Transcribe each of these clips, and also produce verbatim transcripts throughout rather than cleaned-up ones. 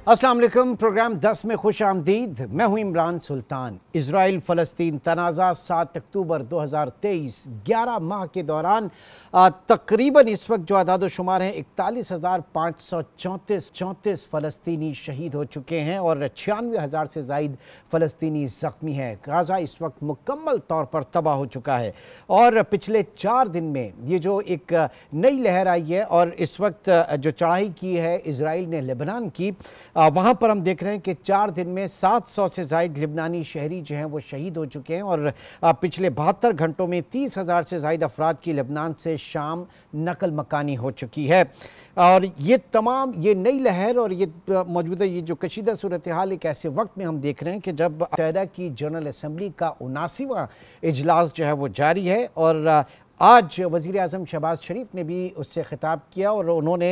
अस्सलाम वालेकुम। प्रोग्राम दस में खुश आमदीद। मैं हूं इमरान सुल्तान। इजराइल फ़लस्तीन तनाज़ा सात अक्टूबर दो हज़ार तेईस ग्यारह माह के दौरान तकरीबन इस वक्त जो आदाद शुमार हैं इकतालीस हज़ार पाँच सौ चौंतीस चौंतीस फ़लस्तीनी शहीद हो चुके हैं और छियानवे हज़ार से ज़ायद फ़लस्तीनी ज़ख्मी हैं। गाज़ा इस वक्त मुकम्मल तौर पर तबाह हो चुका है और पिछले चार दिन में ये जो एक नई लहर आई है और इस वक्त जो चढ़ाई की है इजराइल ने लेबनान की, वहाँ पर हम देख रहे हैं कि चार दिन में सात सौ से ज़ायद लिबनानी शहरी जो हैं वो शहीद हो चुके हैं और पिछले बहत्तर घंटों में तीस हज़ार से ज़ायद अफराद की लेबनान से शाम नकल मकानी हो चुकी है। और ये तमाम ये नई लहर और ये मौजूदा ये जो कशीदा सूरत हाल एक ऐसे वक्त में हम देख रहे हैं कि जब मुत्तहिदा की जनरल असम्बली का उनासीवां इजलास जो है वो जारी है और आज वज़ीर आज़म शहबाज शरीफ ने भी उससे ख़िताब किया और उन्होंने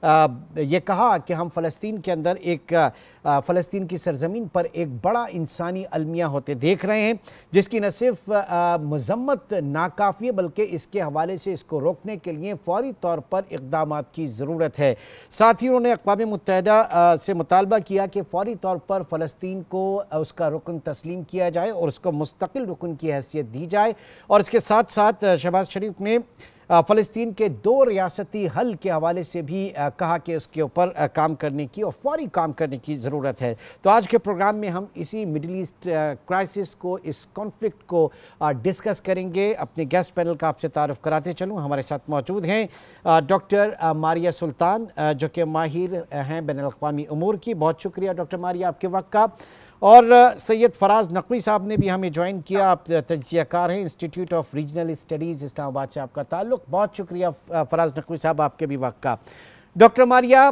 ये कहा कि हम फ़लस्तीन के अंदर एक फ़लस्तीन की सरज़मीन पर एक बड़ा इंसानी अलमिया होते देख रहे हैं, जिसकी न सिर्फ मज़म्मत नाकाफ़ी है बल्कि इसके हवाले से इसको रोकने के लिए फ़ौरी तौर पर इक़दामात की ज़रूरत है। साथ ही उन्होंने अक़वाम मुत्तहिदा से मुतालबा किया कि फ़ौरी तौर पर फ़लस्तीन को उसका रुकन तस्लीम किया जाए और उसको मुस्तकिल रुकन की हैसियत दी जाए। और इसके साथ साथ शहबाज शरीफ ने फ़लस्तीन के दो रियासती हल के हवाले से भी कहा कि उसके ऊपर काम करने की और फौरी काम करने की ज़रूरत है। तो आज के प्रोग्राम में हम इसी मिडल ईस्ट क्राइसिस को, इस कॉन्फ्लिक्ट को डिस्कस करेंगे। अपने गेस्ट पैनल का आपसे तारुफ कराते चलूँ। हमारे साथ मौजूद हैं डॉक्टर मारिया सुल्तान जो कि माहिर हैं बैनुल अक़वामी उमूर की। बहुत शुक्रिया डॉक्टर मारिया आपके वक्त का। और सैयद फराज नकवी साहब ने भी हमें ज्वाइन किया। आप तज्ज़ियाकार हैं, institute of regional studies Islamabad से आपका ताल्लुक़। बहुत शुक्रिया फराज नकवी साहब आपके भी वक्त का। डॉक्टर मारिया,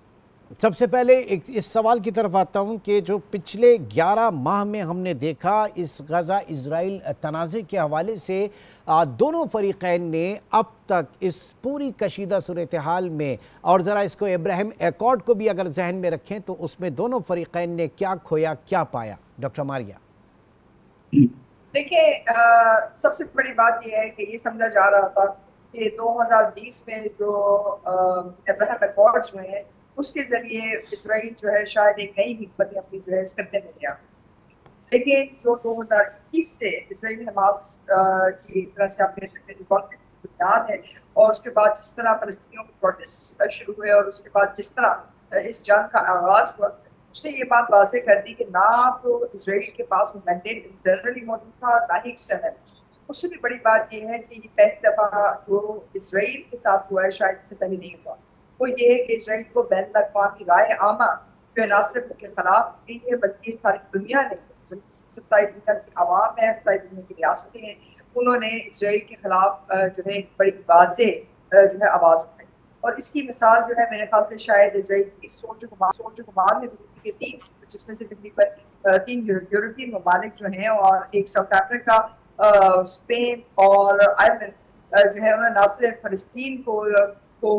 सबसे पहले एक इस सवाल की तरफ आता हूं कि जो पिछले ग्यारह माह में हमने देखा इस गज़ा इजराइल तनाज़े के हवाले से दोनों फरीक़ैन ने अब तक इस पूरी कशीदा सूरत हाल में, और ज़रा इसको इब्राहिम एकॉर्ड को भी अगर जहन में रखें तो उसमें दोनों फरीक़ैन ने क्या खोया क्या पाया। डॉक्टर मारिया, देखिए, सबसे बड़ी बात यह है कि ये समझा जा रहा था कि दो हज़ार बीस में जो इब्राहिम एकॉर्ड हुए हैं उसके जरिए इजराइल जो है शायद एक नई हिकमत अपनी जो है इस करने में गया, लेकिन जो दो हज़ार इक्कीस से इजराइल हमास की तरह से आप कह सकते हैं जो कॉन्फ्लिक्ट की बुनियाद है और उसके बाद जिस तरह फलस्तीनियों के प्रोटेस्ट शुरू हुए और उसके बाद जिस तरह इस जंग का आगाज हुआ, उसने ये बात वाज़ेह कर दी कि ना तो इजराइल के पास मैंडेट इंटरनली मौजूद था ना ही एक्सटर्नल। उससे भी बड़ी बात यह है कि ये पहली दफ़ा जो इजराइल के साथ हुआ है, शायद इससे पहले नहीं हुआ, वो ये है कि इजराइल को बैनुल अक़वामी राय आमा जो है ना सिर्फ उनके खिलाफ नहीं है बल्कि सारी दुनिया ने, सारी दुनिया की आवाम है, सारी दुनिया की रियासतें हैं, उन्होंने इजराइल के खिलाफ जो है एक बड़ी वाज़ेह जो है आवाज़ उठाई। और इसकी मिसाल जो है मेरे ख्याल से शायद इजराइल की सोच सोच गुमान में के तीन, जिसमें से तकरीबन तीन यूरोपियन ममालिक जो हैं और एक साउथ अफ्रीका, स्पेन और आयरलैंड जो है उन्होंने ना सिर्फ फ़लस्तीन को को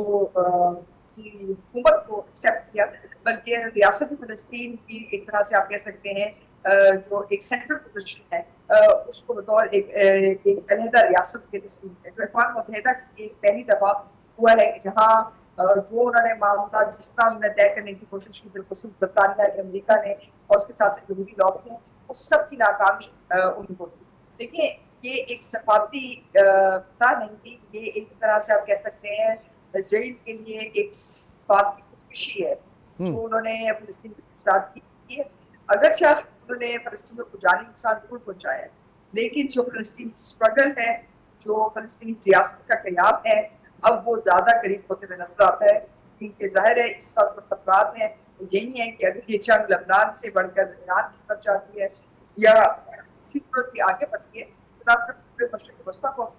की हुकूमत को एक्सेप्ट किया बल्कि रियासत फ़लस्तीन की एक तरह से आप कह सकते हैं जो एक सेंट्रल पोजीशन है उसको बतौर एक एक अलहदा रियासत के तस्लीम है, जो अक़वाम मुत्तहिदा की पहली दफ़ा हुआ है कि जहाँ जो उन्होंने मामला जिस तरह उन्होंने तय करने की कोशिश की, बिलखुसूस बरतानिया ने, अमरीका ने और उसके साथ साथ जमहूरी लॉब ने, उस सब की नाकामी उनको थी। देखिए, ये एक सफारती फतह नहीं थी, ये एक तरह से आप कह सकते हैं इजराइल के लिए एक बात की खुदकुशी है जो उन्होंने फ़लस्तीन के साथ की है। अगरचे उन्होंने फ़लस्तीन को जानी नुकसान जरूर पहुँचाया है, लेकिन जो फ़लस्तीन स्ट्रगल है, जो फ़लस्तीनी रियासत का क़याम है, अब वो ज़्यादा करीब होते हुए नजर आता है, क्योंकि जाहिर है इस वक्त जो खतरात हैं वो यही है कि अगर ये जंग लेबनान से बढ़कर ईरान की तरफ जाती है या इसी सूरत की आगे बढ़ती है तो ना सिर्फ पूरे मशरिक़ वस्ता को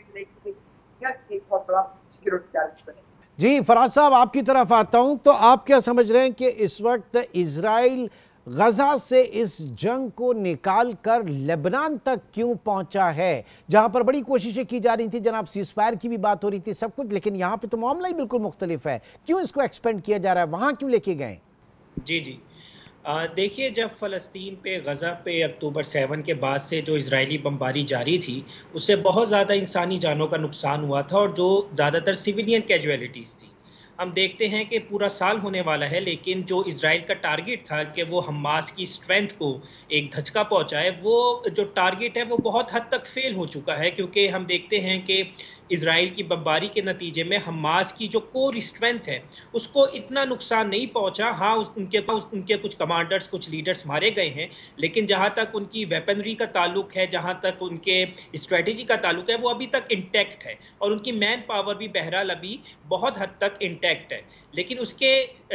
एक बहुत बड़ा सिक्योरिटी चैलेंज बने। जी फराज साहब, आपकी तरफ आता हूँ, तो आप क्या समझ रहे हैं कि इस वक्त इजराइल गज़ा से इस जंग को निकाल कर लेबनान तक क्यों पहुंचा है, जहां पर बड़ी कोशिशें की जा रही थी, जनाब सीज़फायर की भी बात हो रही थी, सब कुछ, लेकिन यहां पे तो मामला ही बिल्कुल मुख्तलिफ है। क्यों इसको एक्सपेंड किया जा रहा है, वहां क्यों लेके गए? जी जी देखिए, जब फ़लस्तीन पे गज़ा पे अक्टूबर सेवन के बाद से जो इजरायली बमबारी जारी थी, उससे बहुत ज़्यादा इंसानी जानों का नुकसान हुआ था और जो ज़्यादातर सिविलियन कैजुअलिटीज़ थी। हम देखते हैं कि पूरा साल होने वाला है, लेकिन जो इजराइल का टारगेट था कि वो हमास की स्ट्रेंथ को एक धचका पहुंचाए, वो जो टारगेट है वो बहुत हद तक फेल हो चुका है, क्योंकि हम देखते हैं कि इजराइल की बमबारी के नतीजे में हमास की जो कोर स्ट्रेंथ है उसको इतना नुकसान नहीं पहुंचा। हाँ, उनके उनके कुछ कमांडर्स, कुछ लीडर्स मारे गए हैं, लेकिन जहां तक उनकी वेपनरी का ताल्लुक है, जहां तक उनके स्ट्रेटजी का ताल्लुक है, वो अभी तक इंटैक्ट है और उनकी मैन पावर भी बहरहाल अभी बहुत हद तक इंटैक्ट है। लेकिन उसके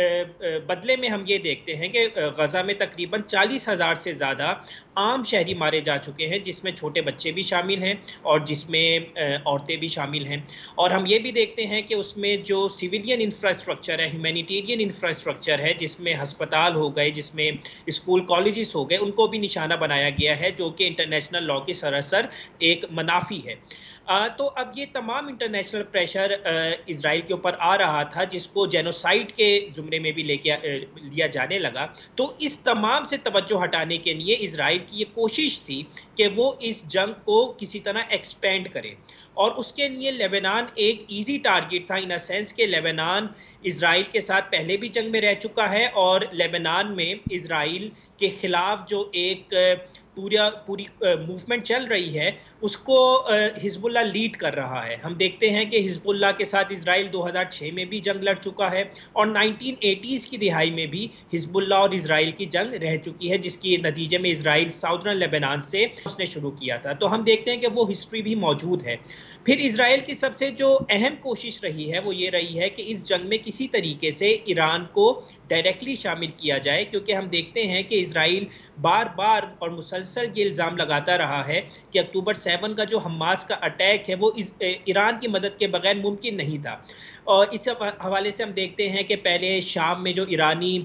बदले में हम ये देखते हैं कि गजा में तकरीबन चालीस हजार से ज़्यादा आम शहरी मारे जा चुके हैं, जिसमें छोटे बच्चे भी शामिल हैं और जिसमें औरतें भी शामिल हैं। और हम ये भी देखते हैं कि उसमें जो सिविलियन इंफ्रास्ट्रक्चर है, ह्यूमैनिटेरियन इंफ्रास्ट्रक्चर है, जिसमें अस्पताल हो गए, जिसमें स्कूल कॉलेजेस हो गए, उनको भी निशाना बनाया गया है, जो कि इंटरनेशनल लॉ के सरासर एक मनाफी है। आ, तो अब ये तमाम इंटरनेशनल प्रेशर इजराइल के ऊपर आ रहा था, जिसको जेनोसाइड के जुमरे में भी लेके लिया जाने लगा। तो इस तमाम से तवज्जो हटाने के लिए इजराइल की ये कोशिश थी कि वो इस जंग को किसी तरह एक्सपेंड करे, और उसके लिए लेबनान एक इजी टारगेट था, इन अ सेंस के लेबनान इजराइल के साथ पहले भी जंग में रह चुका है और लेबनान में इजराइल के खिलाफ जो एक पूरा पूरी मूवमेंट चल रही है उसको हिजबुल्लाह लीड कर रहा है। हम देखते हैं कि हिजबुल्लाह के साथ इजराइल दो हज़ार छह में भी जंग लड़ चुका है और नाइनटीन एटीज़ की दिहाई में भी हिजबुल्लाह और इजराइल की जंग रह चुकी है, जिसके नतीजे में इजराइल साउदर्न लेबनान से उसने शुरू किया था। तो हम देखते हैं कि वो हिस्ट्री भी मौजूद है। फिर इजराइल की सबसे जो अहम कोशिश रही है वो ये रही है कि इस जंग में किसी तरीके से ईरान को डायरेक्टली शामिल किया जाए, क्योंकि हम देखते हैं कि इजराइल बार बार और मुसलसल ये इल्ज़ाम लगाता रहा है कि अक्टूबर सेवन का जो हमास का अटैक है वो इस ईरान की मदद के बगैर मुमकिन नहीं था। और इस हवाले से हम देखते हैं कि पहले शाम में जो ईरानी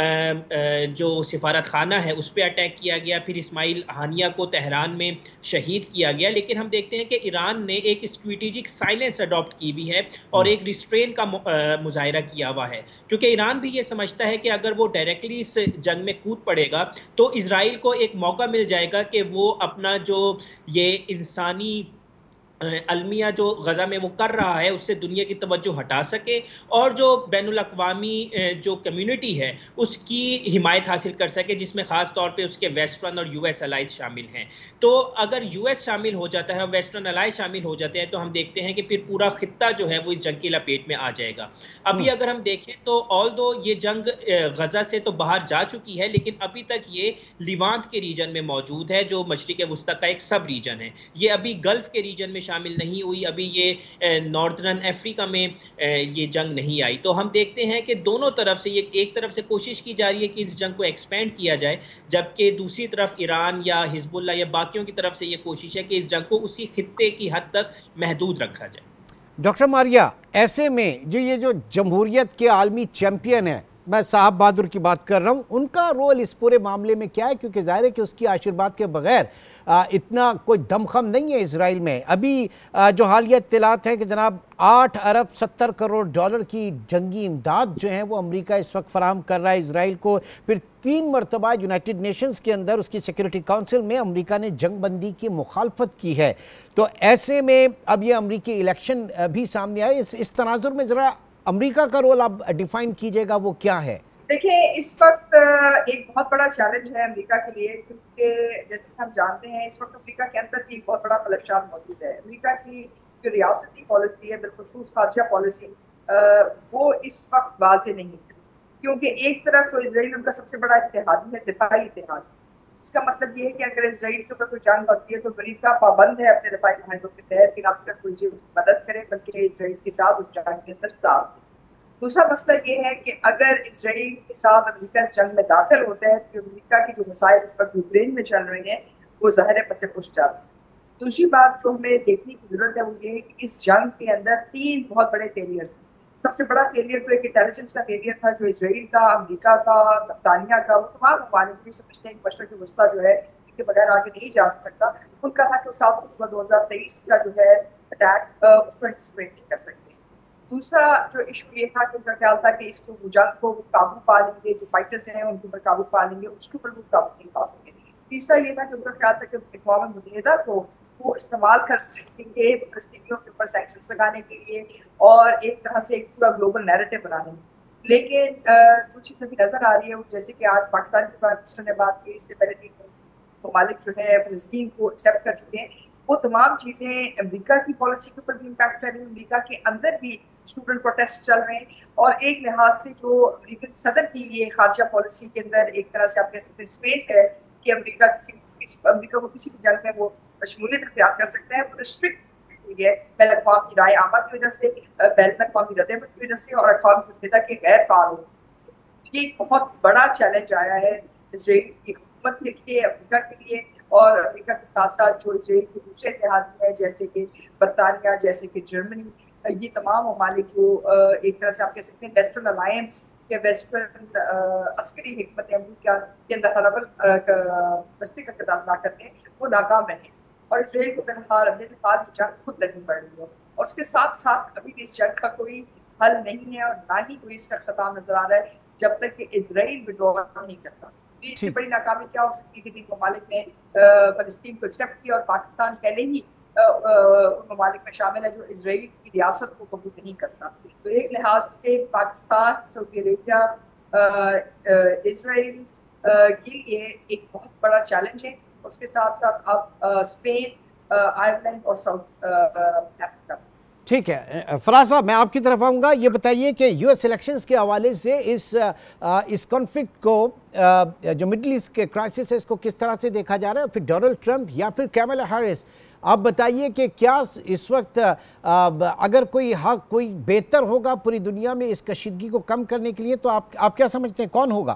जो सिफारत खाना है उस पर अटैक किया गया, फिर इस्माइल हानिया को तेहरान में शहीद किया गया। लेकिन हम देखते हैं कि ईरान ने एक स्ट्रेटेजिक साइलेंस अडॉप्ट की भी है और एक रिस्ट्रेन का मुजाहिरा किया हुआ है, क्योंकि ईरान भी ये समझता है कि अगर वो डायरेक्टली इस जंग में कूद पड़ेगा तो इजराइल को एक मौका मिल जाएगा कि वो अपना जो ये इंसानी अलमिया जो गजा में वो कर रहा है उससे दुनिया की तवज्जो हटा सके और जो बैनुल अक़वामी जो कम्युनिटी है उसकी हिमायत हासिल कर सके, जिसमें ख़ास तौर पे उसके वेस्टर्न और यूएस अलाइज शामिल हैं। तो अगर यूएस शामिल हो जाता है और वेस्टर्न अलाइज शामिल हो जाते हैं तो हम देखते हैं कि फिर पूरा खित्ता जो है वो इस जंग की लपेट में आ जाएगा। अभी अगर हम देखें तो ऑल दो ये जंग गजा से तो बाहर जा चुकी है, लेकिन अभी तक ये लिवांत के रीजन में मौजूद है, जो मशरिक़ वुस्ता का एक सब रीजन है। ये अभी गल्फ के रीजन में शामिल नहीं हुई, अभी ये नॉर्दर्न अफ्रीका में ये जंग नहीं आई। तो हम देखते हैं कि दोनों तरफ से ये एक तरफ से कोशिश की जा रही है कि इस जंग को एक्सपेंड किया जाए, जबकि दूसरी तरफ ईरान या हिजबुल्लाह या बाकियों की तरफ से ये कोशिश है कि इस जंग को उसी खित्ते की हद तक महदूद रखा जाए। डॉक्टर मारिया, ऐसे में जो ये जो जमहूरियत के आलमी चैंपियन है, मैं साहब बहादुर की बात कर रहा हूँ, उनका रोल इस पूरे मामले में क्या है? क्योंकि जाहिर है कि उसकी आशीर्वाद के बगैर आ, इतना कोई दमखम नहीं है इसराइल में। अभी आ, जो हालिया इत्तलात हैं कि जनाब आठ अरब सत्तर करोड़ डॉलर की जंगी इमदाद जो है वो अमेरिका इस वक्त फराहम कर रहा है इसराइल को। फिर तीन मरतबा यूनाइटेड नेशंस के अंदर उसकी सिक्योरिटी काउंसिल में अमेरिका ने जंग बंदी की मुखालफत की है। तो ऐसे में अब ये अमरीकी इलेक्शन भी सामने आए, इस, इस तनाजुर में ज़रा अमेरिका का रोल आप डिफाइन कीजिएगा, वो क्या है? देखिए, इस वक्त एक बहुत बड़ा चैलेंज है अमेरिका के लिए, क्योंकि जैसे हम जानते हैं इस वक्त अमेरिका के अंदर भी बहुत बड़ा पलटफार्म मौजूद है। अमेरिका की जो रियासती पॉलिसी है, बिलखुसूस खारजा पॉलिसी, वो इस वक्त वाज़ेह नहीं है, क्योंकि एक तरफ तो इसराइल उनका सबसे बड़ा इत्तेहादी है, दिफाई इत्तेहाद। इसका मतलब ये है कि अगर इसराइल के ऊपर कोई जंग होती है तो अमेरिका पाबंद है अपने दिफाई माहिरों के तहत कि ना सिर्फ कोई मदद करे बल्कि इसराइल के साथ उस जंग के अंदर साथ दे। दूसरा मसला ये है कि अगर इसराइल के साथ अमेरिका इस जंग में दाखिल होता है तो जो अमेरिका की जो मसाइल इस वक्त यूक्रेन में चल रहे हैं वो ज़ाहिर है पसे पुश जाते हैं। दूसरी बात जो हमें देखने की जरूरत है वो ये है कि इस जंग के अंदर तीन बहुत बड़े फेलियर्स हैं। सबसे बड़ा फेलियर तो एक इंटेलिजेंस का फेलियर था जो इसराइल का, अमेरिका का, बरतानिया का, वो तमाम ममालिक जो समझते हैं कि मशरक़ वुस्ता जो है इसके बगैर आगे नहीं जा सकता, उनका था कि सात अक्टूबर दो हज़ार तेईस का जो है अटैक उसको एंटिसिपेट नहीं कर सकते। दूसरा जो इशू ये था कि उनका ख्याल था कि इसको जंग को काबू पा लेंगे, जो फाइटर्स हैं उनके ऊपर काबू पा लेंगे, उसके ऊपर वो काबू नहीं पा सकेंगे। तीसरा ये था कि उनका ख्याल था कि अक़वाम मुत्तहिदा को वो इस्तेमाल कर सकेंगे फलस्तीनियों के ऊपर सैंक्शंस लगाने के लिए और एक तरह से एक पूरा ग्लोबल नैरेटिव बनाने में। लेकिन जो चीज़ अभी नजर आ रही है वो जैसे कि आज पाकिस्तान की बात ने बात की, इससे पहले तीन ममालिक जो है फलस्तीन को एक्सेप्ट कर चुके हैं, वो तमाम चीज़ें अमेरिका की पॉलिसी के ऊपर भी इम्पैक्ट कर रही है। अमेरिका के अंदर भी स्टूडेंट प्रोटेस्ट चल रहे हैं और एक लिहाज से जो अमेरिकन सदर की ये खारजा पॉलिसी के अंदर एक तरह से आप कह सकते हैं स्पेस है कि अमेरिका किसी, किसी अमेरिका को किसी भी जंग में वो शमूलियत इख्तियार कर सकता है, वो रिस्ट्रिक्ट हुई है बैन अक़वामी राय आमा की वजह से, बैन अक़वामी रद्द-ए-अमल की वजह से और अक़वाम मुत्तहिदा के गैर फ़ाल होने से। ये एक बहुत बड़ा चैलेंज आया है इजराइल की हुकूमत के लिए, अमेरिका के लिए, और अमेरिका के साथ साथ जो इजराइल के दूसरे इत्तेहादी हैं जैसे कि बरतानिया, जैसे कि जर्मनी, ये तमाम ममालिक जो एक तरह से आप कह सकते हैं वेस्टर्न अलायंस या वेस्टर्न अस्करी हिकमत अमरीका के अंदर हरबल बस्ती का किरदार अदा करते हैं, वो नाकाम रहे और इसराइल को फिलहाल फिलहाल जंग खुद लड़नी पड़ रही है और उसके साथ साथ अभी भी इस जंग का कोई हल नहीं है और ना ही कोई इसका खत्म नजर आ रहा है जब तक कि इसराइल विड्रॉ नहीं करता। इससे बड़ी नाकामी क्या हो सकती है कि तीन ममालिक ने फलस्तीन को एक्सेप्ट किया और पाकिस्तान पहले ही उन ममालिक में शामिल है जो इसराइल की रियासत को कबूल नहीं करता। तो एक लिहाज से पाकिस्तान, सऊदी अरेबिया, इसराइल के लिए एक बहुत बड़ा चैलेंज है। उसके साथ साथ अब स्पेन, आयरलैंड और साउथ अफ्रीका। ठीक है फराज साहब, मैं आपकी तरफ आऊँगा। ये बताइए कि यूएस इलेक्शंस के हवाले से इस इस कॉन्फ्लिक्ट को, जो मिडिल ईस्ट के क्राइसिस है, इसको किस तरह से देखा जा रहा है? फिर डोनाल्ड ट्रंप या फिर कैमला हैरिस, आप बताइए कि क्या इस वक्त अगर कोई हक कोई बेहतर होगा पूरी दुनिया में इस कशीदगी को कम करने के लिए, तो आप आप क्या समझते हैं कौन होगा?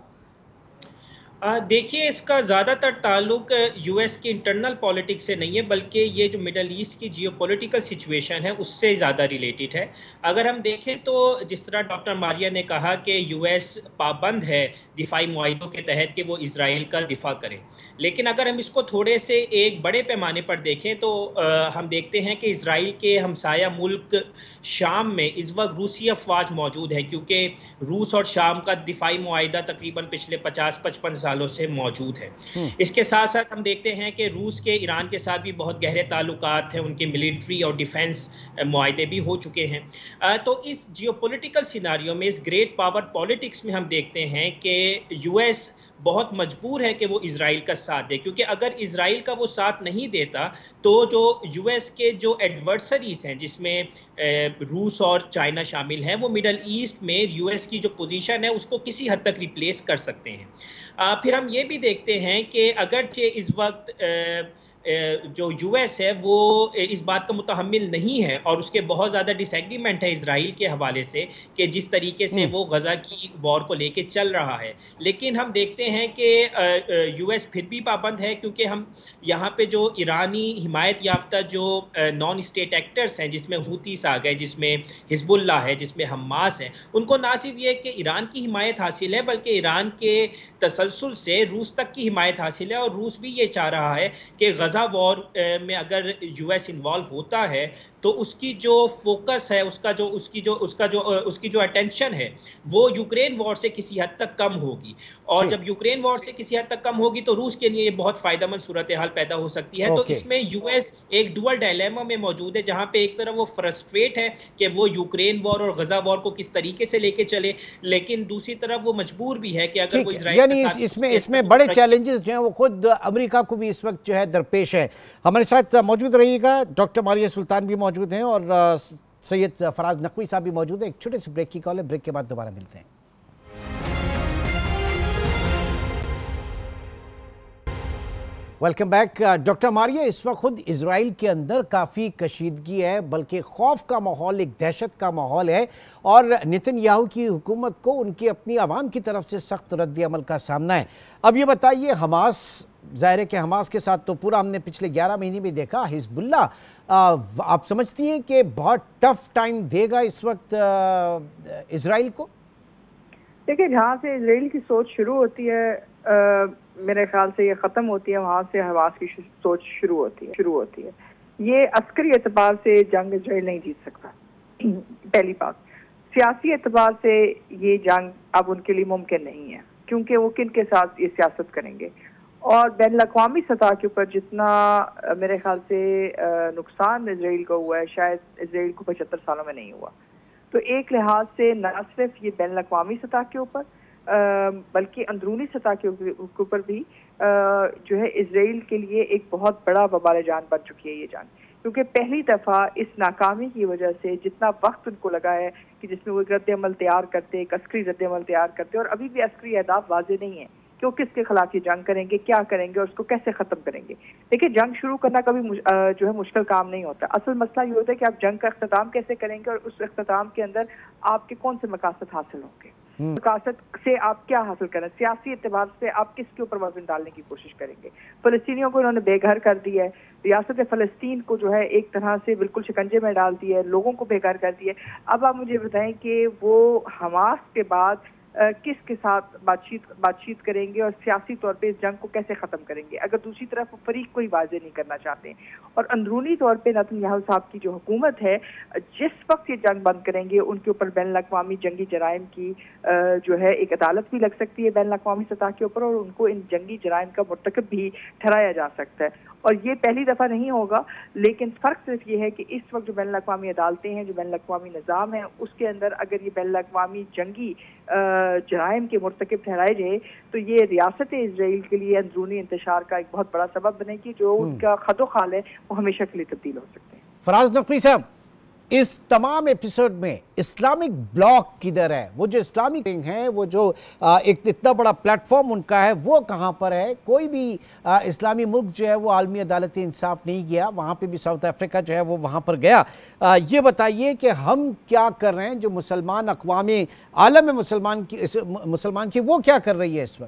देखिए, इसका ज़्यादातर ताल्लुक यूएस की इंटरनल पॉलिटिक्स से नहीं है, बल्कि ये जो मिडल ईस्ट की जियोपॉलिटिकल सिचुएशन है उससे ज़्यादा रिलेटेड है। अगर हम देखें तो जिस तरह डॉक्टर मारिया ने कहा कि यूएस पाबंद है दिफाई मुआहिदों के तहत कि वो इसराइल का दिफा करे, लेकिन अगर हम इसको थोड़े से एक बड़े पैमाने पर देखें तो आ, हम देखते हैं कि इसराइल के हमसाया मुल्क शाम में इस वक्त रूसी अफवाज मौजूद है, क्योंकि रूस और शाम का दिफाई मुआहिदा तकरीबन पिछले पचास पचपन सालों से मौजूद है। इसके साथ साथ हम देखते हैं कि रूस के ईरान के साथ भी बहुत गहरे ताल्लुकात हैं, उनके मिलिट्री और डिफेंस मुआहिदे भी हो चुके हैं। तो इस जियोपॉलिटिकल सिनारियो में, इस ग्रेट पावर पॉलिटिक्स में हम देखते हैं कि यूएस बहुत मजबूर है कि वो इसराइल का साथ दे, क्योंकि अगर इसराइल का वो साथ नहीं देता तो जो यूएस के जो एडवर्सरीज हैं जिसमें रूस और चाइना शामिल हैं, वो मिडल ईस्ट में यूएस की जो पोजीशन है उसको किसी हद तक रिप्लेस कर सकते हैं। आ, फिर हम ये भी देखते हैं कि अगरचे इस वक्त आ, जो यूएस है वो इस बात का मुतहम्मिल नहीं है और उसके बहुत ज़्यादा डिसएग्रीमेंट है इसराइल के हवाले से कि जिस तरीके से वो गज़ा की वॉर को लेके चल रहा है, लेकिन हम देखते हैं कि यूएस फिर भी पाबंद है, क्योंकि हम यहाँ पे जो ईरानी हिमायत याफ्ता जो नॉन स्टेट एक्टर्स हैं, जिसमें हूतीस आ गए, जिसमें हिजबुल्लाह है, जिसमें हमास है, उनको ना सिर्फ ये कि ईरान की हिमायत हासिल है बल्कि ईरान के तसलसल से रूस तक की हिमायत हासिल है। और रूस भी ये चाह रहा है कि गज़ा वॉर में अगर यूएस इन्वॉल्व होता है तो उसकी जो फोकस है, उसका जो उसकी जो उसका जो उसकी जो अटेंशन है वो यूक्रेन वॉर से किसी हद तक कम होगी, और जब यूक्रेन वॉर से किसी हद तक कम होगी तो रूस के लिए ये बहुत फायदेमंद सूरत हाल पैदा हो सकती है। तो इसमें यूएस एक डुअल डायलेमा में मौजूद है, जहां पे एक तरफ वो फ्रस्ट्रेट है कि वो यूक्रेन वॉर और गजा वॉर को किस तरीके से लेके चले, लेकिन दूसरी तरफ वो मजबूर भी है कि अगर वो इजराइल यानी इस, इसमें इसमें बड़े चैलेंजेस जो हैं वो खुद अमेरिका को भी इस वक्त जो है दरपेश है। हमारे साथ मौजूद रहिएगा, डॉक्टर मारिया सुल्तान भी मौजूद हैं और सैयद फराज नकवी साहब भी मौजूद हैं। एक छोटे से ब्रेक की कॉल है, ब्रेक के बाद दोबारा मिलते हैं। Welcome back. डॉक्टर मारिया, इस वक्त खुद इजराइल के अंदर काफ़ी कशीदगी है, बल्कि खौफ का माहौल, एक दहशत का माहौल है, और नेतन्याहू की हुकूमत को उनकी अपनी आवाम की तरफ से सख्त रद्द अमल का सामना है। अब ये बताइए, हमास, ज़ाहिर है कि हमास के साथ तो पूरा हमने पिछले ग्यारह महीने में देखा, हिजबुल्लाह आप समझती हैं कि बहुत टफ टाइम देगा इस वक्त इजराइल को? देखिए, जहाँ से इजराइल की सोच शुरू होती है, आ, मेरे ख्याल से ये ख़त्म होती है, वहाँ से हमास की सोच शुरू होती है शुरू होती है ये अस्करी एतबार से जंग इजराइल नहीं जीत सकता, पहली बात। सियासी एतबार से ये जंग अब उनके लिए मुमकिन नहीं है, क्योंकि वो किन के साथ ये सियासत करेंगे। और बैन अवी सतह के ऊपर जितना मेरे ख्याल से नुकसान इसराइल को हुआ है शायद इसराइल को पचहत्तर सालों में नहीं हुआ। तो एक लिहाज से न सिर्फ ये बैन अवी सतह के ऊपर बल्कि अंदरूनी सतह के ऊपर भी आ, जो है इसराइल के लिए एक बहुत बड़ा वबाल जान बन चुकी है ये जान, क्योंकि पहली दफ़ा इस नाकामी की वजह से जितना वक्त उनको लगा है कि जिसमें वो रद्द अमल तैयार करते, एक अस्करी रद्द अमल तैयार करते, और अभी भी अस्करी अहदाफ वाज़ेह नहीं है कि वो किसके खिलाफ ये जंग करेंगे, क्या करेंगे और उसको कैसे ख़त्म करेंगे। देखिए, जंग शुरू करना कभी जो है मुश्किल काम नहीं होता। असल मसला ये होता है कि आप जंग का अख्ताम कैसे करेंगे और उस अख्ताम के अंदर आपके कौन से मकासद हासिल होंगे, मकासद से आप क्या हासिल करें, सियासी एतबार से आप किसके ऊपर वजन डालने की कोशिश करेंगे। फ़लस्तीनियों को इन्होंने बेघर कर दिया है, रियासत फ़लस्तीन को जो है एक तरह से बिल्कुल शिकंजे में डाल दिया है, लोगों को बेघर कर दिया है। अब आप मुझे बताएं कि वो हमास के बाद Uh, किसके साथ बातचीत बातचीत करेंगे और सियासी तौर पे इस जंग को कैसे ख़त्म करेंगे, अगर दूसरी तरफ फरीक कोई वाज़ेह नहीं करना चाहते। और अंदरूनी तौर पे नेतन्याहू साहब की जो हुकूमत है, जिस वक्त ये जंग बंद करेंगे उनके ऊपर बैन अवी जंगी जराइम की uh, जो है एक अदालत भी लग सकती है बैन अवी सतह के ऊपर, और उनको इन जंगी जराइम का मुर्तकब भी ठहराया जा सकता है। और ये पहली दफ़ा नहीं होगा, लेकिन फ़र्क सिर्फ ये है कि इस वक्त जो बैन अवी अदालतें हैं, जो बैन अवी निज़ाम है, उसके अंदर अगर ये बैन अवी जंगी जराइम के मुर्तकिब ठहराए जाए तो ये रियासत इजराइल के लिए अंदरूनी इंतशार का एक बहुत बड़ा सबब बनेगी, जो उनका खदो खाल है वो हमेशा के लिए तब्दील हो सकते हैं। फराज नकवी साहब, इस तमाम एपिसोड में इस्लामिक ब्लॉक किधर है? वो जो इस्लामिक हैं, वो जो आ, एक इतना बड़ा प्लेटफॉर्म उनका है, वो कहाँ पर है? कोई भी आ, इस्लामी मुल्क जो है वो आलमी अदालत इंसाफ नहीं गया, वहाँ पे भी साउथ अफ्रीका जो है वो वहाँ पर गया। आ, ये बताइए कि हम क्या कर रहे हैं, जो मुसलमान अक़वाम आलम मुसलमान की मुसलमान की वो क्या कर रही है इस वक्त?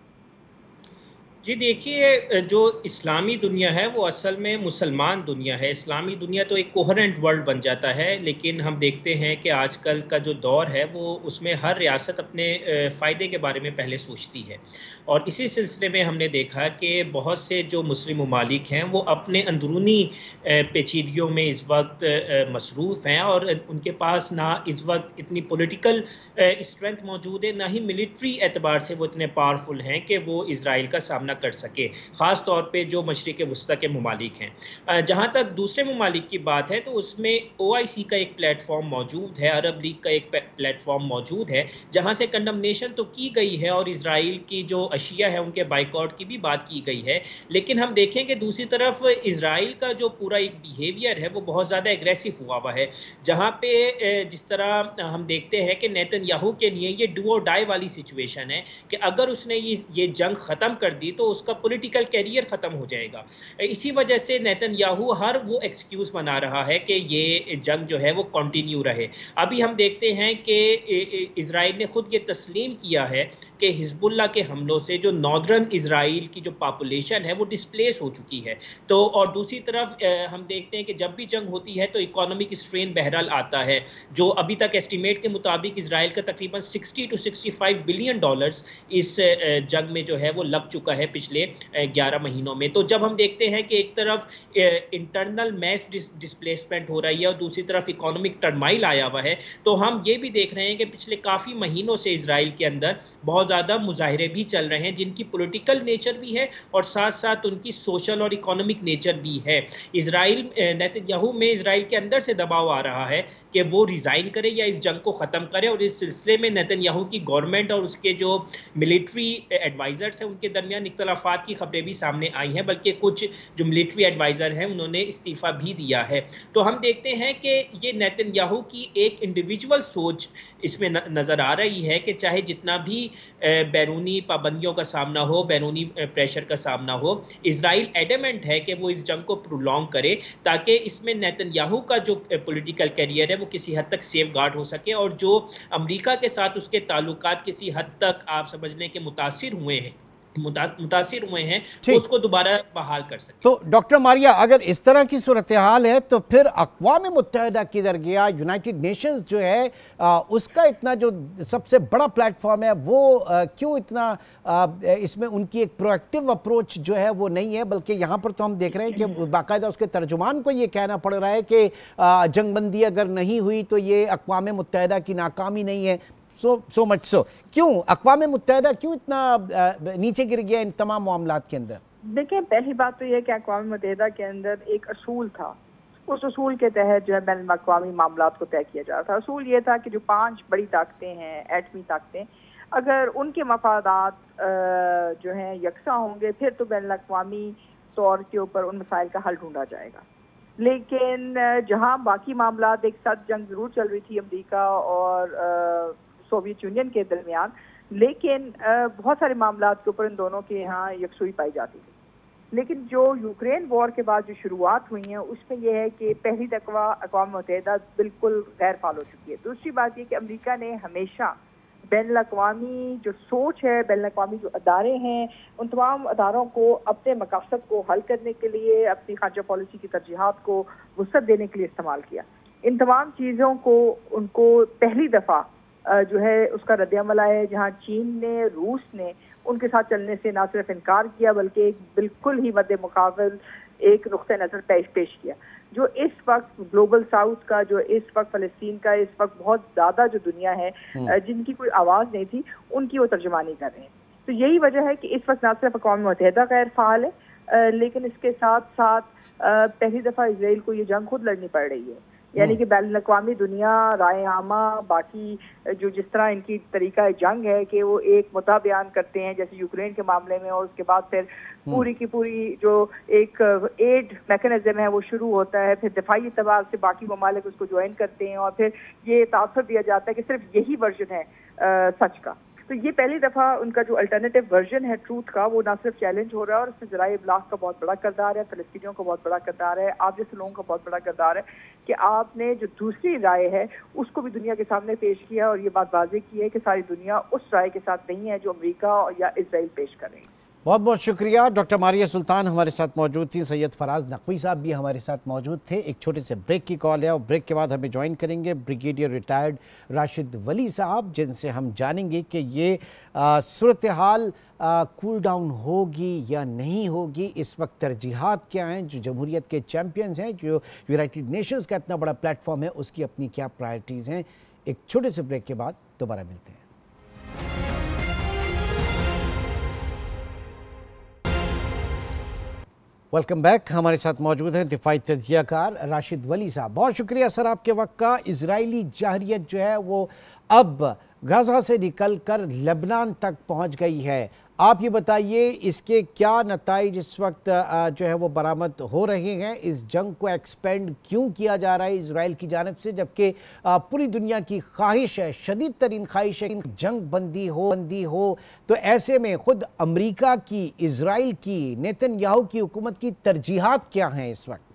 जी देखिए, जो इस्लामी दुनिया है वो असल में मुसलमान दुनिया है। इस्लामी दुनिया तो एक कोहेरेंट वर्ल्ड बन जाता है, लेकिन हम देखते हैं कि आजकल का जो दौर है वो उसमें हर रियासत अपने फ़ायदे के बारे में पहले सोचती है। और इसी सिलसिले में हमने देखा कि बहुत से जो मुस्लिम ममालिक हैं वो अपने अंदरूनी पेचीदगियों में इस वक्त मसरूफ़ हैं, और उनके पास ना इस वक्त इतनी पॉलिटिकल स्ट्रेंथ मौजूद है, ना ही मिलिट्री एतबार से वो इतने पावरफुल हैं कि वो इसराइल का सामना कर सके, ख़ास तौर पे जो मशरिक़ वस्ता के ममालिक हैं। जहाँ तक दूसरे ममालिक की बात है तो उसमें ओ आई सी का एक प्लेटफॉर्म मौजूद है, अरब लीग का एक प्लेटफॉर्म मौजूद है, जहाँ से कंडमनेशन तो की गई है और इसराइल की जो अशिया है उनके बाइकआउट की भी बात की गई है। लेकिन हम देखें कि दूसरी तरफ इसराइल का जो पूरा एक बिहेवियर है वो बहुत ज़्यादा एग्रेसिव हुआ हुआ है, जहाँ पे जिस तरह हम देखते हैं कि नेतन्याहू के लिए ये डू और डाई वाली सिचुएशन है कि अगर उसने ये ये जंग ख़त्म कर दी तो उसका पॉलिटिकल कैरियर ख़त्म हो जाएगा। इसी वजह से नेतन्याहू हर वो एक्सक्यूज़ बना रहा है कि ये जंग जो है वो कंटिन्यू रहे। अभी हम देखते हैं कि इजराइल ने खुद ये तस्लीम किया है कि हिजबुल्लाह के हमलों से जो नॉर्दर्न इजराइल की जो पॉपुलेशन है वो डिस्प्लेस हो चुकी है। तो और दूसरी तरफ हम देखते हैं कि जब भी जंग होती है तो इकोनॉमिक स्ट्रेन बहरहाल आता है, जो अभी तक एस्टिमेट के मुताबिक इजराइल का तकरीबन साठ टू पैंसठ बिलियन डॉलर्स इस जंग में जो है वो लग चुका है पिछले ग्यारह महीनों में। तो जब हम देखते हैं कि एक तरफ इंटरनल मैस डिस्प्लेसमेंट हो रही है और दूसरी तरफ इकोनॉमिक टर्माइल आया हुआ है, तो हम ये भी देख रहे हैं कि पिछले काफ़ी महीनों से इजराइल के अंदर बहुत ज़्यादा मुजाहरे भी चल रहे हैं, जिनकी पॉलिटिकल नेचर भी है और साथ साथ उनकी सोशल और इकोनॉमिक नेचर भी है। इजराइल नेतन्याहू में इजराइल के अंदर से दबाव आ रहा है कि वो रिज़ाइन करे या इस जंग को ख़त्म करे, और इस सिलसिले में नेतन्याहू की गवर्नमेंट और उसके जो मिलिट्री एडवाइज़र्स हैं उनके दरमियान इख्तलाफात की खबरें भी सामने आई हैं, बल्कि कुछ जो मिलिट्री एडवाइज़र हैं उन्होंने इस्तीफ़ा भी दिया है। तो हम देखते हैं कि ये नेतन्याहू की एक इंडिविजुअल सोच इसमें नज़र आ रही है कि चाहे जितना भी बैरूनी पाबंदियों का सामना हो, बैरूनी प्रेशर का सामना हो, इजराइल एडमेंट है कि वो इस जंग को प्रोलॉन्ग करे ताकि इसमें नेतन्याहू का जो पॉलिटिकल कैरियर है वो किसी हद तक सेफ गार्ड हो सके, और जो अमेरिका के साथ उसके ताल्लुकात किसी हद तक आप समझ लें कि मुतासिर हुए हैं मुतासिर हुए हैं तो उसको दोबारा बहाल कर सके। तो डॉक्टर मारिया, अगर इस तरह की सूरत हाल है तो फिर अक़वाम मुत्तहिदा किधर गया? यूनाइटेड नेशंस जो है आ, उसका इतना जो सबसे बड़ा प्लेटफॉर्म है वो आ, क्यों इतना आ, इसमें उनकी एक प्रोएक्टिव अप्रोच जो है वो नहीं है, बल्कि यहाँ पर तो हम देख रहे हैं कि बाकायदा उसके तर्जुमान को ये कहना पड़ रहा है कि जंगबंदी अगर नहीं हुई तो ये अक़वाम मुत्तहिदा की नाकामी नहीं है। So so much so. क्यों अक़वाम मुत्तहिदा क्यों इतना नीचे गिर गया इन तमाम मामलात के अंदर? देखिए, पहली बात तो यह कि अक़वाम मुत्तहिदा के अंदर एक असूल था, उस असूल के तहत जो है बैन अक़वामी मामलात को तय किया जा रहा था। असूल ये था कि जो पांच बड़ी ताकतें हैं, एटमी ताकतें, अगर उनके मफादात जो हैं यकसा होंगे फिर तो बैन अक़वामी तौर के ऊपर उन मसाइल का हल ढूंढा जाएगा। लेकिन जहां बाकी मामलात, एक साथ जंग जरूर चल रही थी अमेरिका और सोवियत यूनियन के दरमियान, लेकिन बहुत सारे मामलात के ऊपर इन दोनों के यहाँ यकसुई पाई जाती थी। लेकिन जो यूक्रेन वॉर के बाद जो शुरुआत हुई है उसमें यह है कि पहली दफा अक़वाम मुत्तहिदा बिल्कुल गैर फाल हो चुकी है। दूसरी बात यह कि अमेरिका ने हमेशा बैन अक़वामी जो सोच है, बैन अक़वामी जो अदारे हैं, उन तमाम अदारों को अपने मकासद को हल करने के लिए, अपनी खारजा पॉलिसी की तरजीहात को वसअत देने के लिए इस्तेमाल किया। इन तमाम चीज़ों को उनको पहली दफ़ा जो है उसका रद्द-ए-अमल आया, जहाँ चीन ने, रूस ने उनके साथ चलने से ना सिर्फ इनकार किया बल्कि एक बिल्कुल ही मद्दे मुकाबल एक नुक्ते नज़र पेश पेश किया। जो इस वक्त ग्लोबल साउथ का, जो इस वक्त फ़लस्तीन का, इस वक्त बहुत ज़्यादा जो दुनिया है जिनकी कोई आवाज़ नहीं थी, उनकी वो तर्जुमानी कर रहे हैं। तो यही वजह है कि इस वक्त ना सिर्फ अक़वाम मुत्तहिदा गैर फ़ाल है, लेकिन इसके साथ साथ पहली दफ़ा इसराइल को ये जंग खुद लड़नी पड़ रही है। यानी कि बैन अक़वामी दुनिया, राय आमा, बाकी जो जिस तरह इनकी तरीका जंग है कि वो एक मुद्दा बयान करते हैं जैसे यूक्रेन के मामले में, और उसके बाद फिर पूरी की पूरी जो एक एड मैकेनिज्म है वो शुरू होता है, फिर दिफाई एतबार से बाकी ममालिक उसको ज्वाइन करते हैं और फिर ये तासुर दिया जाता है कि सिर्फ यही वर्जन है आ, सच का। तो ये पहली दफ़ा उनका जो अल्टरनेटिव वर्जन है ट्रूथ का, वो ना सिर्फ चैलेंज हो रहा है और उसमें ज़राए इब्लाग का बहुत बड़ा किरदार है, फ़लस्तीनियों का बहुत बड़ा किरदार है, आप जैसे लोगों का बहुत बड़ा किरदार है कि आपने जो दूसरी राय है उसको भी दुनिया के सामने पेश किया और ये बात वाज़ेह की है कि सारी दुनिया उस राय के साथ नहीं है जो अमेरिका या इसराइल पेश कर रही है। बहुत बहुत शुक्रिया। डॉक्टर मारिया सुल्तान हमारे साथ मौजूद थी, सैयद फराज नकवी साहब भी हमारे साथ मौजूद थे। एक छोटे से ब्रेक की कॉल है और ब्रेक के बाद हमें ज्वाइन करेंगे ब्रिगेडियर रिटायर्ड राशिद वली साहब, जिनसे हम जानेंगे कि ये सूरत हाल कूल डाउन होगी या नहीं होगी, इस वक्त तरजीहात क्या हैं, जो जमहूरियत के चैम्पियंस हैं, जो यूनाइटेड नेशंस का इतना बड़ा प्लेटफॉर्म है, उसकी अपनी क्या प्रायोरिटीज़ हैं। एक छोटे से ब्रेक के बाद दोबारा मिलते हैं। Welcome back. हमारे साथ मौजूद हैं दिफाई तज्जियाकार राशिद वली साहब। बहुत शुक्रिया सर आपके वक्त का। इजरायली जहरियत जो है वो अब गाज़ा से निकल कर लेबनान तक पहुंच गई है। आप ये बताइए इसके क्या नताइज इस वक्त जो है वो बरामद हो रहे हैं, इस जंग को एक्सपेंड क्यों किया जा रहा है इजराइल की जानिब से, जबकि पूरी दुनिया की ख्वाहिश है, शदीद तरीन ख्वाहिश है कि जंग बंदी हो बंदी हो तो ऐसे में खुद अमेरिका की, इजराइल की, नेतन्याहू की हुकूमत की तरजीहात क्या हैं इस वक्त?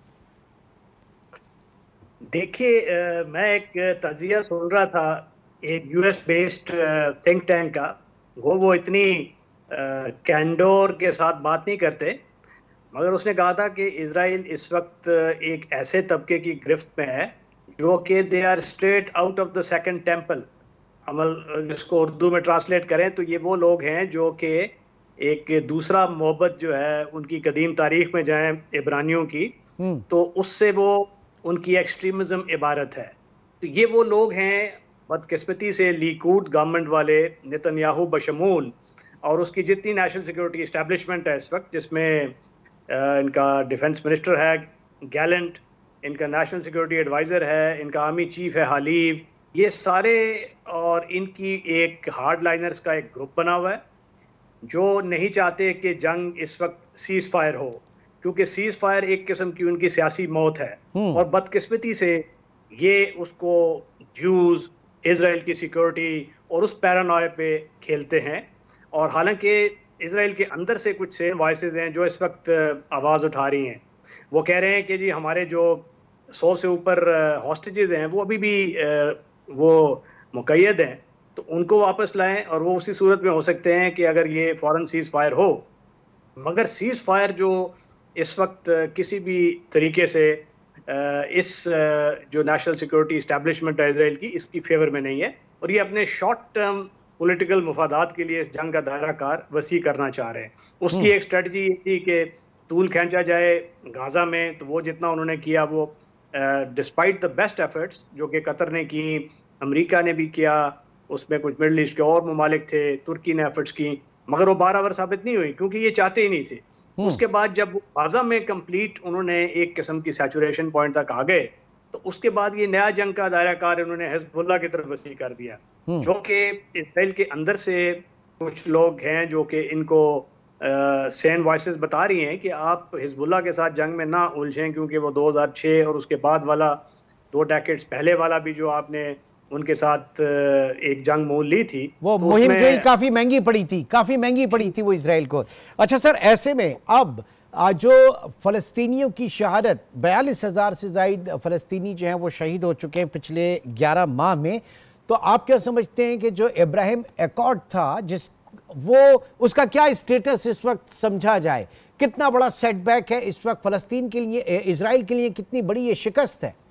देखिए, मैं एक तजिया सुन रहा था एक यूएस बेस्ड थिंक टैंक का, वो वो इतनी कैंडोर के साथ बात नहीं करते, मगर उसने कहा था कि इजराइल इस वक्त एक ऐसे तबके की गिरफ्त में है जो कि they are straight out of the second temple. अमल इसको उर्दू में ट्रांसलेट करें तो ये वो लोग हैं जो कि एक दूसरा मोहब्बत जो है उनकी कदीम तारीख में जाए इब्रानियों की, तो उससे वो उनकी एक्सट्रीमिज्म इबारत है। तो ये वो लोग हैं, बदकिस्मती से लीकूद गवर्नमेंट वाले, नेतन्याहू बशमूल, और उसकी जितनी नेशनल सिक्योरिटी इस्टेब्लिशमेंट है इस वक्त, जिसमें इनका डिफेंस मिनिस्टर है गैलेंट, इनका नेशनल सिक्योरिटी एडवाइज़र है, इनका आर्मी चीफ है हालीव, ये सारे और इनकी एक हार्ड लाइनर्स का एक ग्रुप बना हुआ है जो नहीं चाहते कि जंग इस वक्त सीज फायर हो, क्योंकि सीज फायर एक किस्म की उनकी सियासी मौत है। और बदकिस्मती से ये उसको ज्यूज, इजराइल की सिक्योरिटी और उस पैरानॉय पे खेलते हैं। और हालांकि इजराइल के अंदर से कुछ सेम वॉइसेस हैं जो इस वक्त आवाज़ उठा रही हैं, वो कह रहे हैं कि जी हमारे जो सौ से ऊपर हॉस्टेजेस हैं वो अभी भी वो मुक़य्यद हैं, तो उनको वापस लाएं, और वो उसी सूरत में हो सकते हैं कि अगर ये फौरन सीज़ फायर हो। मगर सीज़ फायर जो इस वक्त किसी भी तरीके से इस जो नेशनल सिक्योरिटी इस्टेब्लिशमेंट है इजराइल की, इसकी फेवर में नहीं है, और ये अपने शॉर्ट टर्म पॉलिटिकल मफादात के लिए इस जंग का दायरा कार वसी करना चाह रहे हैं। उसकी एक स्ट्रेटजी ये थी कि तूल खींचा जाए गाजा में, तो वो जितना उन्होंने किया वो डिस्पाइट द बेस्ट एफर्ट्स जो कि कतर ने की, अमेरिका ने भी किया, उसमें कुछ मिडल ईस्ट के और ममालिक थे, तुर्की ने एफर्ट्स की, मगर वो बारह साबित नहीं हुई क्योंकि ये चाहते ही नहीं थे। उसके बाद जब गाजा में कंप्लीट उन्होंने एक किस्म की सैचुरेशन पॉइंट तक आ गए, तो उसके बाद ये नया जंग का दायरा कार उन्होंने हिजबुल्लाह की तरफ वसी कर दिया, जो कि इसराइल के अंदर से कुछ लोग हैं जो कि इनको सेन वॉइसेस बता रही हैं कि आप हिजबुल्लाह के साथ जंग में ना उलझें, क्योंकि वो दो हज़ार छह और उसके बाद वाला दो डेकेड्स पहले वाला भी जो आपने उनके साथ एक जंग मोल ली थी, वो तो मुहिम जो काफी महंगी पड़ी थी, काफी महंगी पड़ी थी वो इसराइल को। अच्छा सर, ऐसे में अब जो फ़लस्तीनियों की शहादत, बयालीस हजार से ज़ायद फ़लस्तीनी जो हैं वो शहीद हो चुके हैं पिछले ग्यारह माह में, तो आप क्या समझते हैं कि जो इब्राहिम एकॉर्ड था, जिस वो उसका क्या स्टेटस इस वक्त समझा जाए? कितना बड़ा सेटबैक है इस वक्त फ़लस्तीन के लिए, इसराइल के लिए कितनी बड़ी ये शिकस्त है?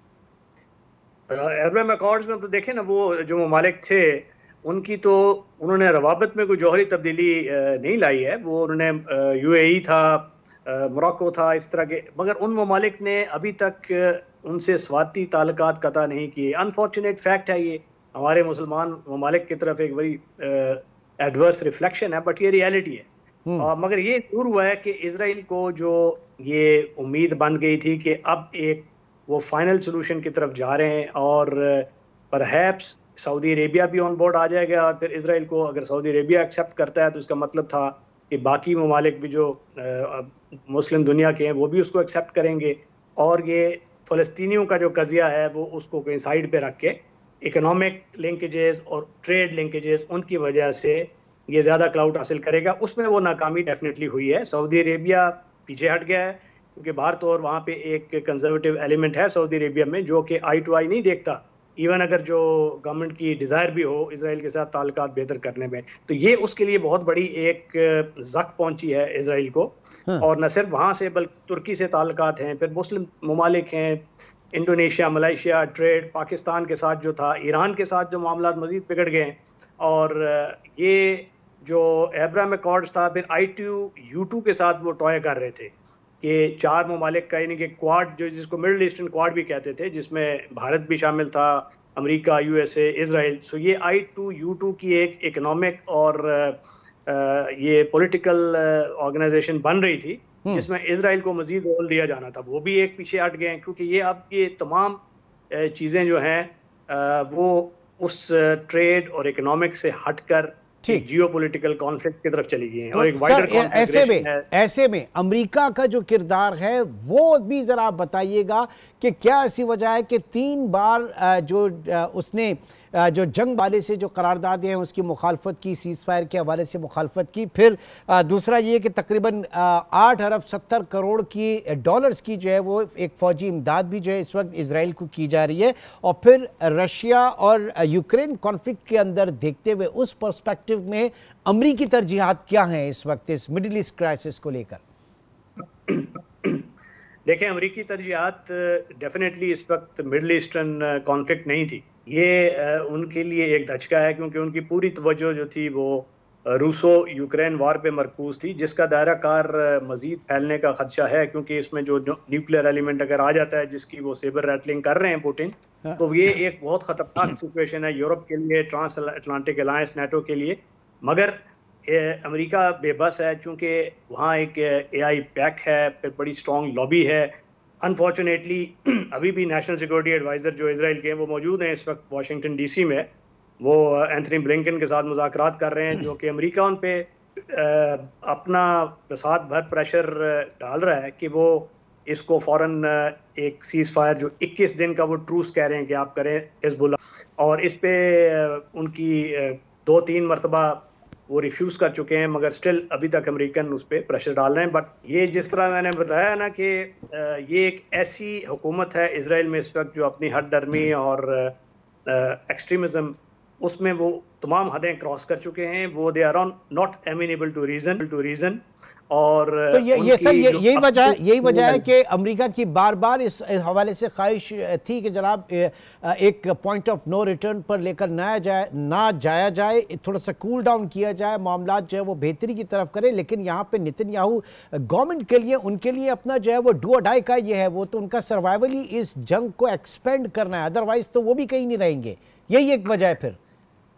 एब्राहम अकॉर्ड्स में तो देखें ना, वो जो ममालिक थे उनकी तो उन्होंने रवाबत में कोई जौहरी तब्दीली नहीं लाई है। वो उन्होंने यूएई था, मोरक्को था, इस तरह के, मगर उन ममालिक ने अभी तक उनसे स्वाती ताल्लुकात कता नहीं किए। अनफॉर्चुनेट फैक्ट है ये, हमारे मुसलमान ममालिक की तरफ एक बड़ी एडवर्स रिफ्लेक्शन है, बट ये रियलिटी है। आ, मगर ये जरूर हुआ है कि इसराइल को जो ये उम्मीद बन गई थी कि अब एक वो फाइनल सोल्यूशन की तरफ जा रहे हैं और परहैप्स सऊदी अरेबिया भी ऑन बोर्ड आ जाएगा, और फिर इसराइल को अगर सऊदी अरेबिया एक्सेप्ट करता है तो इसका मतलब था कि बाकी ममालिक भी जो मुस्लिम दुनिया के हैं वो भी उसको एक्सेप्ट करेंगे, और ये फ़लस्तीनियों का जो कज़िया है वो उसको कहीं साइड पे रख के इकोनॉमिक लिंकेजेस और ट्रेड लिंकेजेस उनकी वजह से ये ज़्यादा क्लाउड हासिल करेगा। उसमें वो नाकामी डेफिनेटली हुई है। सऊदी अरेबिया पीछे हट गया है क्योंकि बाहर तो और वहाँ पे एक कंजर्वेटिव एलिमेंट है सऊदी अरेबिया में जो कि आई टू आई नहीं देखता, इवन अगर जो गवर्नमेंट की डिज़ायर भी हो इसराइल के साथ ताल्लुकात बेहतर करने में, तो ये उसके लिए बहुत बड़ी एक जक पहुंची है इसराइल को। हाँ। और न सिर्फ वहाँ से बल्कि तुर्की से ताल्लुकात हैं, फिर मुस्लिम ममालिक हैं, इंडोनेशिया, मलेशिया, ट्रेड, पाकिस्तान के साथ जो था, ईरान के साथ जो मामला मज़ीद बिगड़ गए हैं। और ये जो अब्राहम अकॉर्ड्स था, फिर आई टू यू टू के साथ वो टॉय कर रहे थे कि चार ममालिक का, यानी कि क्वाड, जो जिसको मिडल ईस्टर्न क्वाड भी कहते थे, जिसमें भारत भी शामिल था, अमेरिका, यूएसए, इसराइल। सो ये आई टू यू टू की एक इकोनॉमिक और ये पॉलिटिकल ऑर्गेनाइजेशन बन रही थी जिसमें इसराइल को मजीद रोल दिया जाना था। वो भी एक पीछे हट गए हैं क्योंकि ये अब ये तमाम चीज़ें जो हैं वो उस ट्रेड और इकोनॉमिक से हटकर जियोपॉलिटिकल कॉन्फ्लिक्ट की तरफ चली गई हैं। तो और एक वाइडर ऐसे में ऐसे में अमेरिका का जो किरदार है वो भी जरा आप बताइएगा कि क्या ऐसी वजह है कि तीन बार जो उसने जो जंग वाले से जो करारदाद हैं उसकी मुखालफत की, सीज़ फायर के हवाले से मुखालफत की, फिर दूसरा ये कि तकरीबन आठ अरब सत्तर करोड़ की डॉलर्स की जो है वो एक फ़ौजी इमदाद भी जो है इस वक्त इसराइल को की जा रही है, और फिर रशिया और यूक्रेन कॉन्फ्लिक्ट के अंदर देखते हुए उस पर्सपेक्टिव में अमरीकी तरजीहात क्या हैं इस वक्त इस मिडिल ईस्ट क्राइसिस को लेकर? देखें, अमरीकी तरजीहात डेफिनेटली इस वक्त मिडल ईस्टर्न कॉन्फ्लिक्ट नहीं थी। ये उनके लिए एक धचका है क्योंकि उनकी पूरी तवज्जो जो थी वो रूसो यूक्रेन वार पे मरकूज थी, जिसका दायरा कार मजीद फैलने का खदशा है क्योंकि इसमें जो न्यूक्लियर एलिमेंट अगर आ जाता है जिसकी वो सेबर रैटलिंग कर रहे हैं पुतिन, तो ये एक बहुत ख़तरनाक सिचुएशन है यूरोप के लिए, ट्रांस अटलांटिक अलायंस नेटो के लिए। मगर अमेरिका बेबस है क्योंकि वहाँ एक ए आई पैक है, फिर बड़ी स्ट्रॉन्ग लॉबी है। अनफॉर्चुनेटली अभी भी नेशनल सिक्योरिटी एडवाइज़र जो इसराइल के हैं वो मौजूद हैं इस वक्त वाशिंगटन डीसी में, वो एंथनी ब्लिंकन के साथ मुज़ाकरात कर रहे हैं, जो कि अमेरिका उन पे अपना साथ भर प्रेशर डाल रहा है कि वो इसको फ़ौरन एक सीज़ फायर जो इक्कीस दिन का वो ट्रूस कह रहे हैं कि आप करें हिजबुल्लाह, और इस पे उनकी दो तीन मरतबा वो रिफ्यूज़ कर चुके हैं, मगर स्टिल अभी तक अमेरिकन उस पर प्रेशर डाल रहे हैं। बट ये जिस तरह मैंने बताया ना कि ये एक ऐसी हुकूमत है इसराइल में इस वक्त जो अपनी हद डर्मी और एक्सट्रीमिज्म उसमें वो तमाम हदें क्रॉस कर चुके हैं। वो they are on not amenable to reason to reason और तो ये ये सर ये यही वजह यही वजह है कि अमेरिका की बार बार इस हवाले से ख्वाहिश थी कि जनाब एक पॉइंट ऑफ नो रिटर्न पर लेकर ना जाए ना जाया जाए, थोड़ा सा कूल डाउन किया जाए, मामला जो है वो बेहतरी की तरफ करे। लेकिन यहाँ पे नेतन्याहू गवर्नमेंट के लिए, उनके लिए अपना जो है वो डू और डाई का ये है, वो तो उनका सर्वाइवल ही इस जंग को एक्सपेंड करना है, अदरवाइज तो वो भी कहीं नहीं रहेंगे। यही एक वजह है। फिर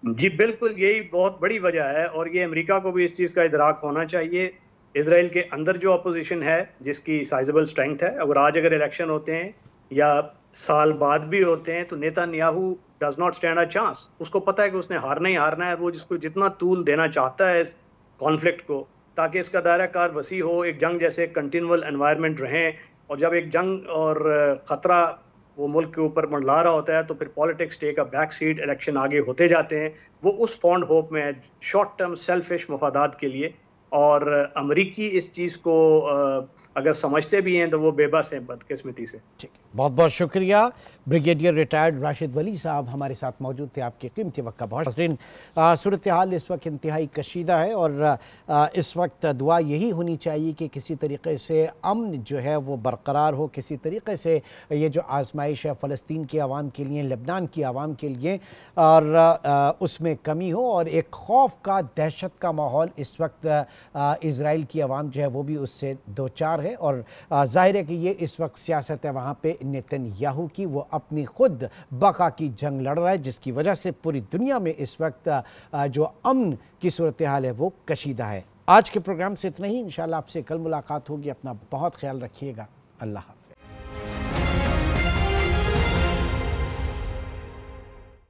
जी बिल्कुल, यही बहुत बड़ी वजह है और ये अमेरिका को भी इस चीज़ का इदराक होना चाहिए। इसराइल के अंदर जो अपोजिशन है जिसकी साइजेबल स्ट्रेंथ है, अगर आज अगर इलेक्शन होते हैं या साल बाद भी होते हैं तो Netanyahu does not stand a chance. उसको पता है कि उसने हारना ही हारना है। वो जिसको जितना तूल देना चाहता है इस कॉन्फ्लिक्ट को, ताकि इसका दायरा कार वसी हो, एक जंग जैसे कंटिन्यूअल एनवायरनमेंट रहे। और जब एक जंग और ख़तरा वो मुल्क के ऊपर मंडला रहा होता है तो फिर politics take a back seat, election आगे होते जाते हैं। वो उस फॉन्ड होप में है, शॉर्ट टर्म सेल्फिश मफादात के लिए। और अमरीकी इस चीज़ को अगर समझते भी हैं तो वो बेबस हैं बदकिस्मती से। ठीक, बहुत बहुत शुक्रिया। ब्रिगेडियर रिटायर्ड राशिद वली साहब हमारे साथ मौजूद थे, आपके कीमती वक्त का बहुत शुक्रिया। सूरत हाल इस वक्त इंतहाई कशीदा है और आ, इस वक्त दुआ यही होनी चाहिए कि किसी तरीके से अमन जो है वो बरकरार हो, किसी तरीके से ये जो आजमाइश है फ़लस्तीन की आवाम के लिए, लेबनान की आवाम के लिए, और आ, उसमें कमी हो। और एक खौफ का, दहशत का माहौल इस वक्त इज़राइल की आवाम जो है वो भी उससे दो चार है। और जाहिर है कि ये इस वक्त सियासत है वहाँ पे नेतन्याहू की, वो अपनी खुद बका की जंग लड़ रहा है, जिसकी वजह से पूरी दुनिया में इस वक्त जो अमन की सूरत हाल है वो कशीदा है। आज के प्रोग्राम से इतना ही, इंशाल्लाह आपसे कल मुलाकात होगी। अपना बहुत ख्याल रखिएगा। अल्लाह हाफ़िज़।